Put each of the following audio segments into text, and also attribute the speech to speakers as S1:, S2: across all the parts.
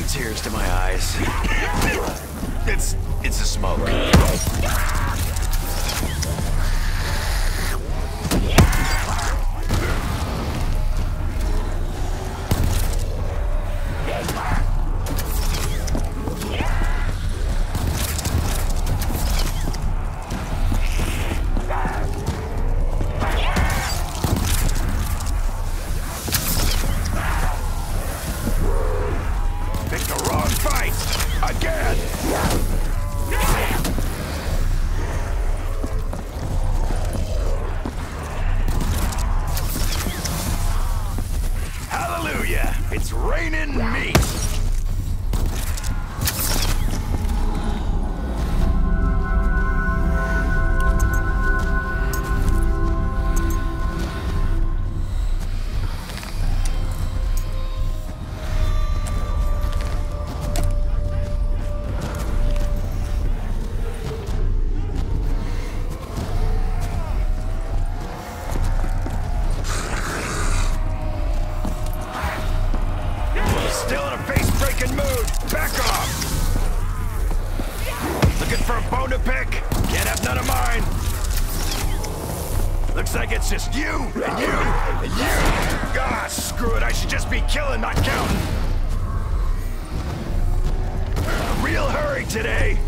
S1: tears to my eyes. It's the smoke.
S2: Picked the wrong fight! Again! Hallelujah! It's raining meat! Still in a face-breaking mood! Back off! Looking for a bone to pick? Can't have none of mine! Looks like it's just you, and you, and you! Ah, screw it, I should just be killing, not counting! A real hurry today!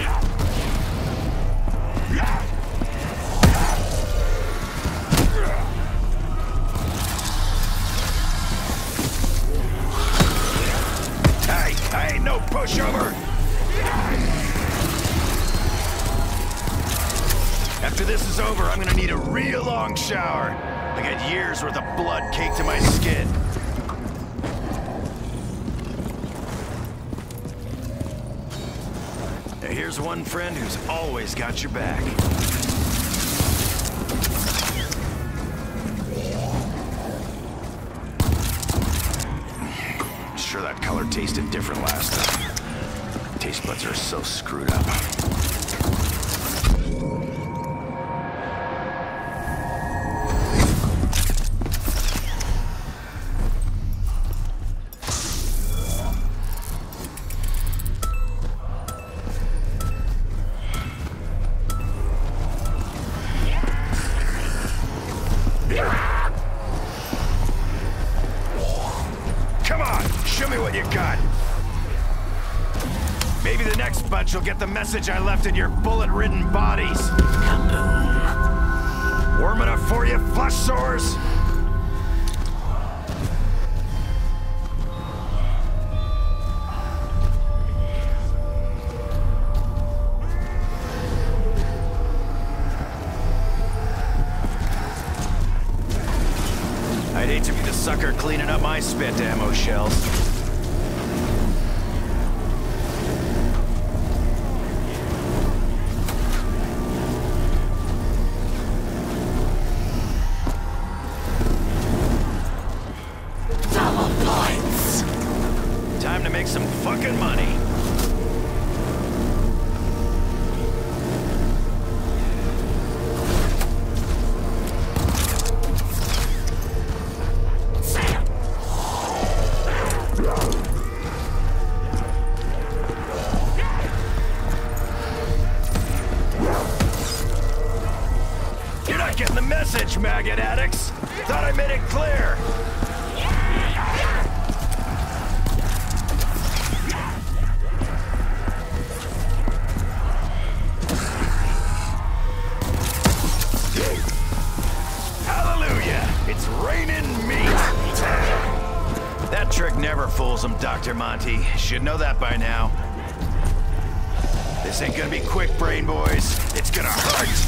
S2: I ain't no pushover! After this is over, I'm gonna need a real long shower. I got years worth of blood caked to my skin. Now here's one friend who's always got your back. Sure that color tasted different last time. Taste buds are so screwed up. Come on, show me what you got. Maybe the next bunch will get the message I left in your bullet-ridden bodies. Kaboom. Warm enough for you, flush sores? I'd hate to be the sucker cleaning up my spent ammo shells.
S3: Double points.
S2: Time to make some fucking money. You're not getting the message, maggot addicts. Thought I made it clear. Hallelujah! It's raining meat! That trick never fools them, Dr. Monty. Should know that by now. This ain't gonna be quick, brain boys. It's gonna hurt!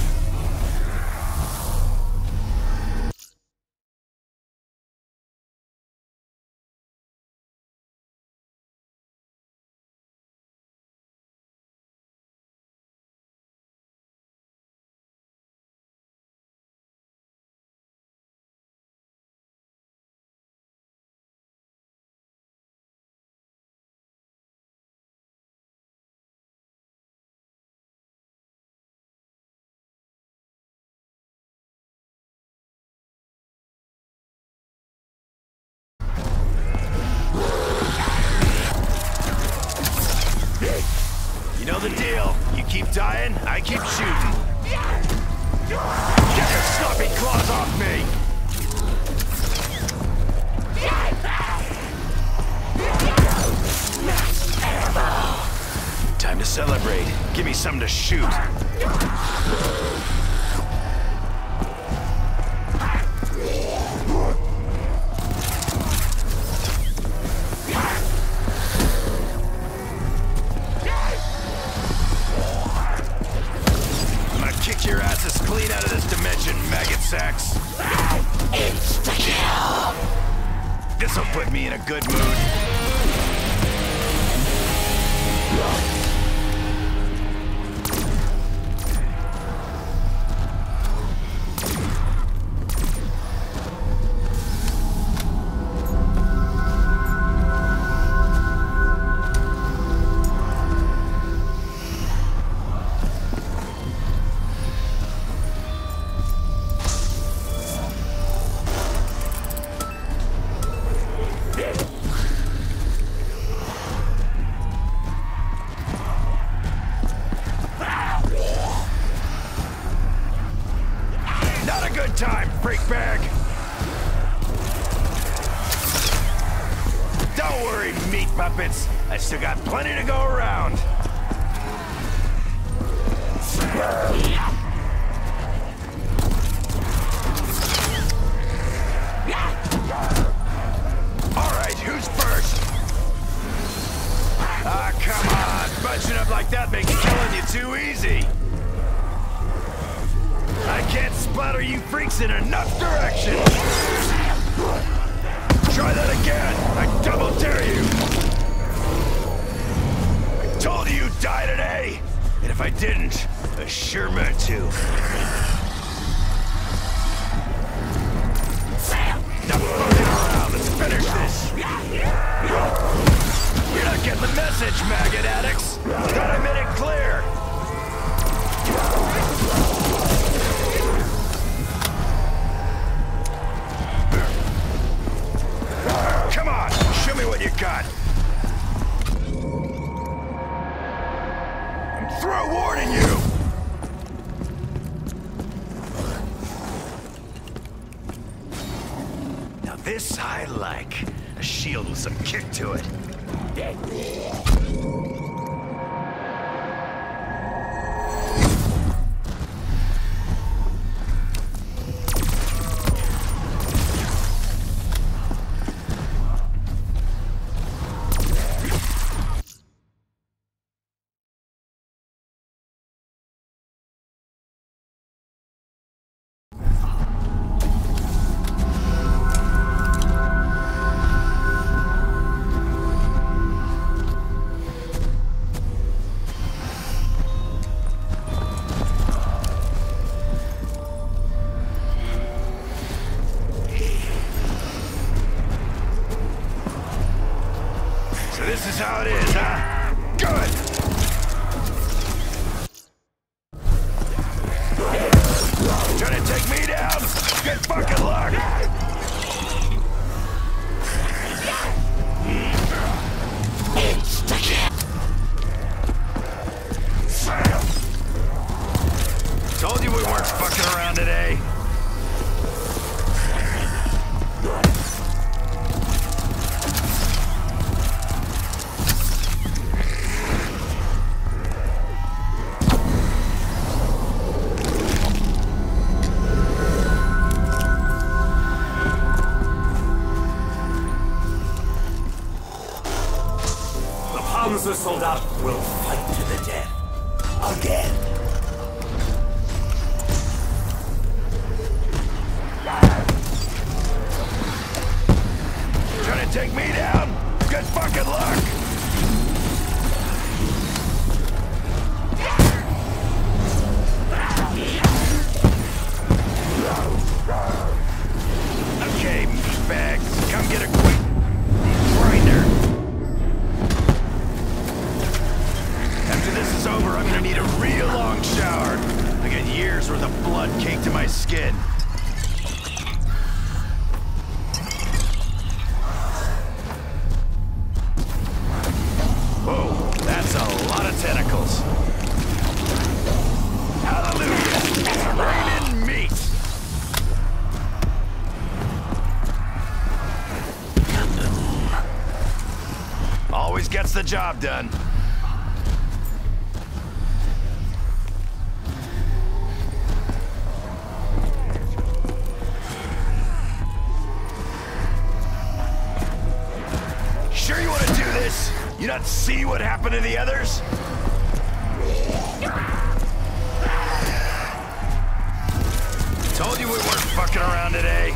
S2: dying, I keep shooting. Get your sloppy claws off me! Time to celebrate. Give me something to shoot. Your asses clean out of this dimension, maggot sacks. Insta-kill. This'll put me in a good mood. Time, freak bag! Don't worry, meat puppets. I still got plenty to go around. Alright, who's first? Ah, come on. Bunching up like that makes killing you too easy. I can't splatter you freaks in enough direction! Try that again! I double dare you! I told you you'd die today! And if I didn't, I sure meant to. Now fucking around, let's finish this! You're not getting the message, maggot addicts! Thought I made it clear! Come on, show me what you got. I'm through warning you. Now this I like. A shield with some kick to it. This is how it is, huh? Good! Trying to take me down? Good fucking luck! Told you we weren't fucking around today.
S1: The soldier will fight to the death. Again.
S2: Trying to take me down? Good fucking luck! Okay, meatbags, come get a quick grinder. After this is over, I'm gonna need a real long shower. I got years worth of blood caked to my skin. Whoa, that's a lot of tentacles. job done. Sure you want to do this? You not see what happened to the others? Told you we weren't fucking around today.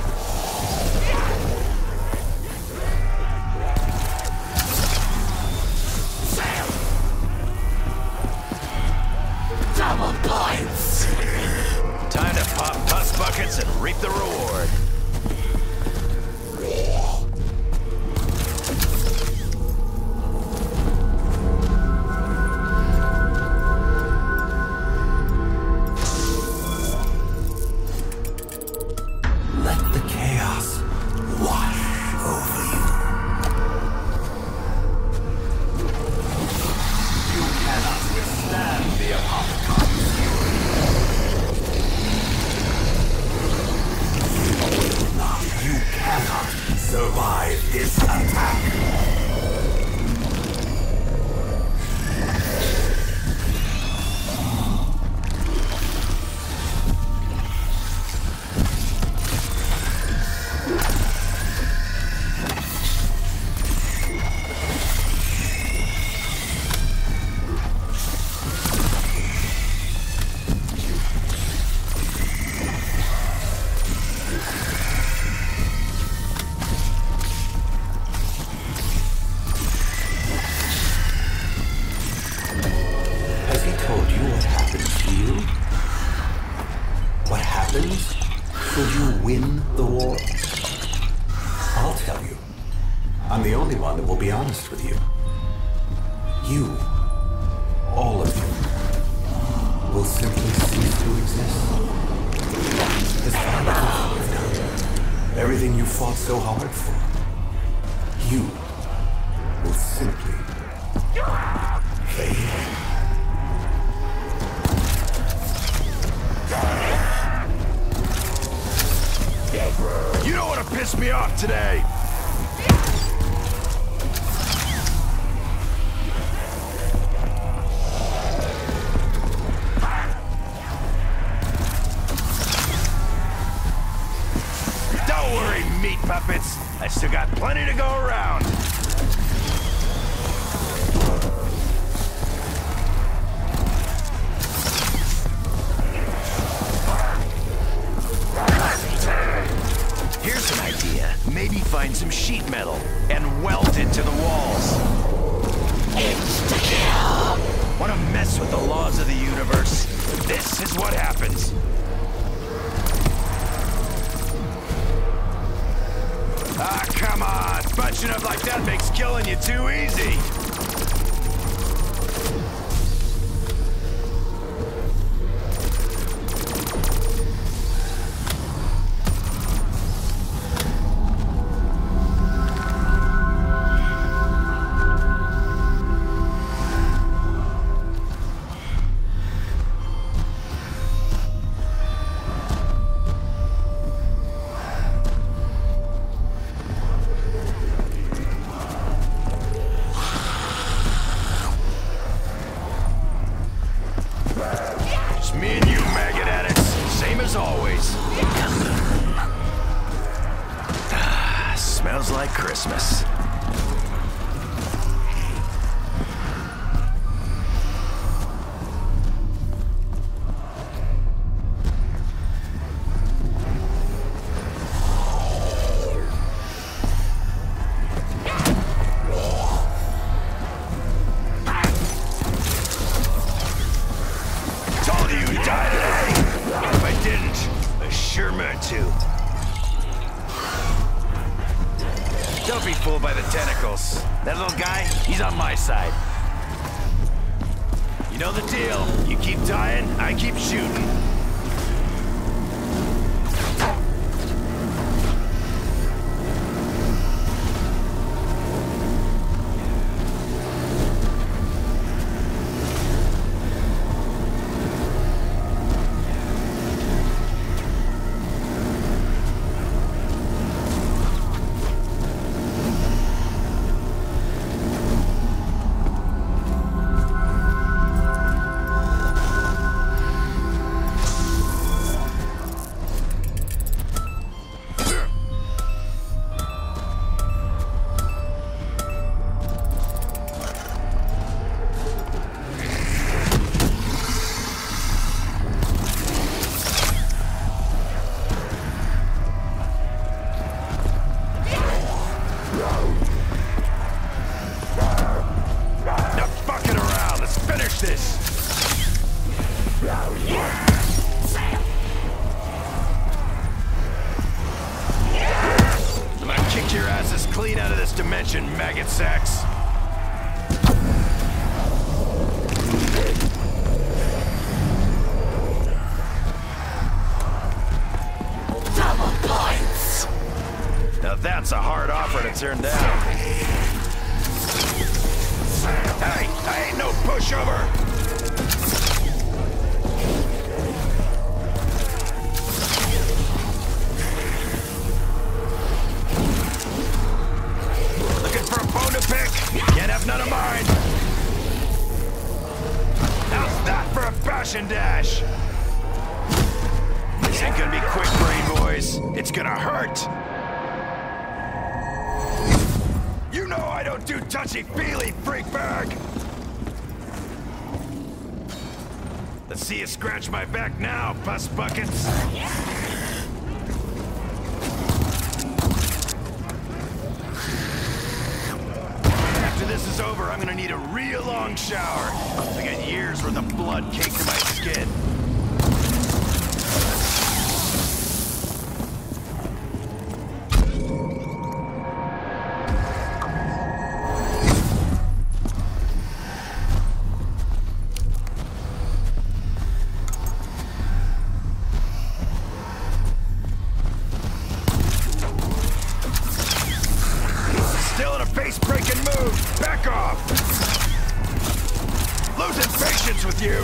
S1: Double points.
S2: Time to pop pus buckets and reap the reward.
S1: Let the chaos wash over you. You cannot withstand the apocalypse. You cannot survive this attack. Has he told you what happens to you? What happens should you win the war? I'll tell you. I'm the only one that will be honest with you. You, all of you, will simply cease to exist. As far as you've done, everything you fought so hard for, you will simply fade.
S2: You don't want to piss me off today. Don't worry, meat puppets. I still got plenty to go around. Here's an idea. Maybe find some sheet metal and weld it to the walls. Insta-kill. Want to mess with the laws of the universe? This is what happens. Ah, come on. Bunching up like that makes killing you too easy. Me and you, maggot addicts. Same as always. Smells like Christmas. If I didn't, I sure meant to. Don't be fooled by the tentacles. That little guy, he's on my side. You know the deal. You keep dying, I keep shooting. Attention, maggot sacks.
S3: Double points.
S2: Now that's a hard offer to turn down. Hey, I ain't no pushover. Looking for a bone to pick? Can't have none of mine. How's that for a bash and dash? This ain't gonna be quick, brain boys. It's gonna hurt. You know I don't do touchy-feely, freak bag! Let's see you scratch my back now, pus buckets. After this is over, I'm gonna need a real long shower. I got years worth of blood caked to my skin. Still in a face-breaking move! Back off! Losing patience with you!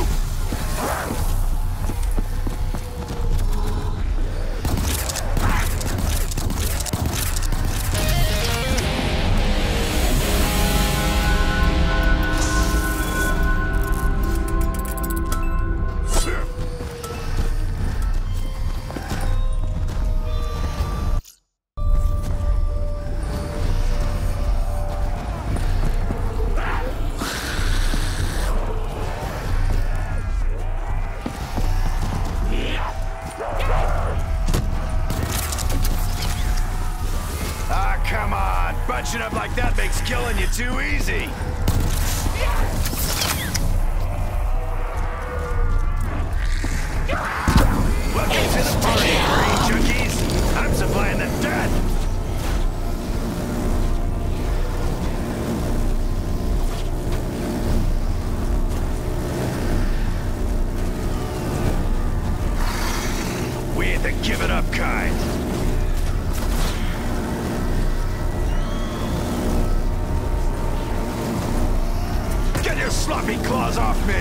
S2: Come on! Bunching up like that makes killing you too easy! Welcome to the party, brain junkies! I'm supplying the death! We ain't the give it up kind. Get your sloppy claws off me!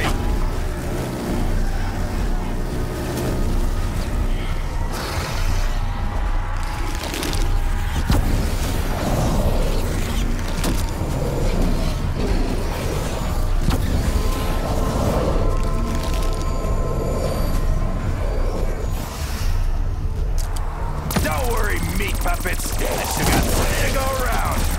S2: Don't worry, meat puppets. I still got plenty to go around.